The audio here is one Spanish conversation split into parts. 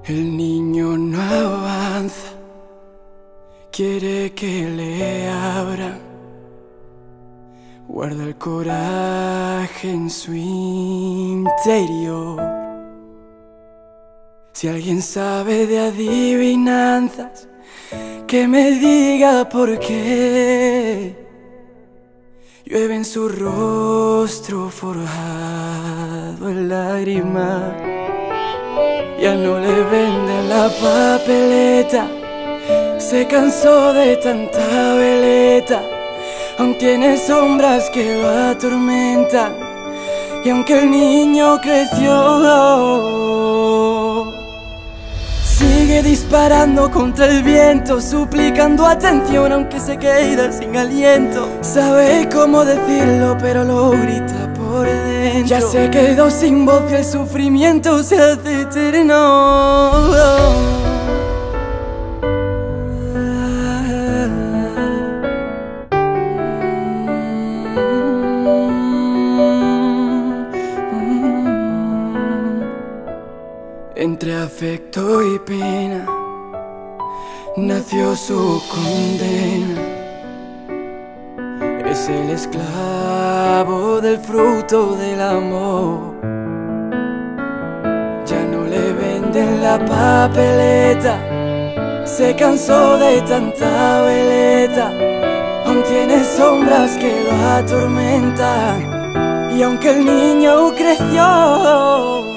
El niño no avanza, quiere que le abran. Guarda el coraje en su interior. Si alguien sabe de adivinanzas, que me diga por qué. Llueve en su rostro forjado en lágrimas. Ya no le venden la papeleta, se cansó de tanta veleta. Aún tiene sombras que lo atormentan, y aunque el niño creció, sigue disparando contra el viento, suplicando atención aunque se queda sin aliento. Sabe cómo decirlo pero lo grita por dentro. Ya se quedó sin voz y el sufrimiento se hace eterno. Entre afecto y pena nació su condena. Es el esclavo del fruto del amor. Ya no le venden la papeleta, se cansó de tanta veleta. Aún tiene sombras que lo atormentan, y aunque el niño creció,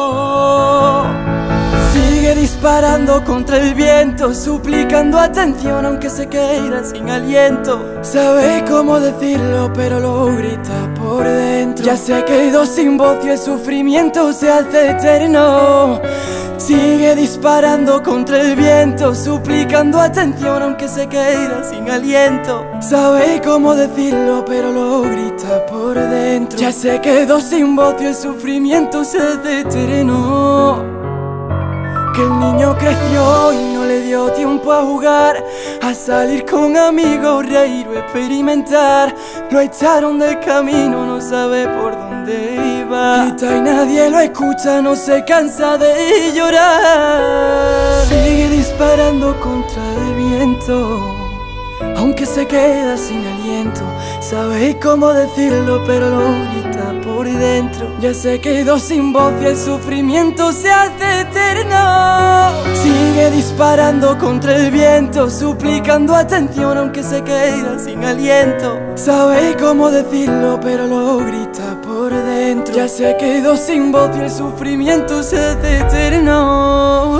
sigue disparando contra el viento, suplicando atención aunque se queda sin aliento. Sabe cómo decirlo pero lo grita por dentro. Ya se quedó sin voz y el sufrimiento se hace eterno. Sigue disparando contra el viento, suplicando atención aunque se queda sin aliento. Sabe cómo decirlo pero lo grita por dentro. Ya se quedó sin voz y el sufrimiento se hace eterno. Que el niño creció y no le dio tiempo a jugar, a salir con amigos, reír o experimentar. Lo echaron del camino, no sabe por dónde iba. Grita y nadie lo escucha, no se cansa de llorar. Sigue disparando contra el viento, aunque se queda sin aliento. Sabe cómo decirlo pero lo grita por dentro. Ya se quedó sin voz y el sufrimiento se hace eterno. Sigue disparando contra el viento, suplicando atención aunque se queda sin aliento. Sabe cómo decirlo pero lo grita por dentro. Ya se quedó sin voz y el sufrimiento se hace eterno.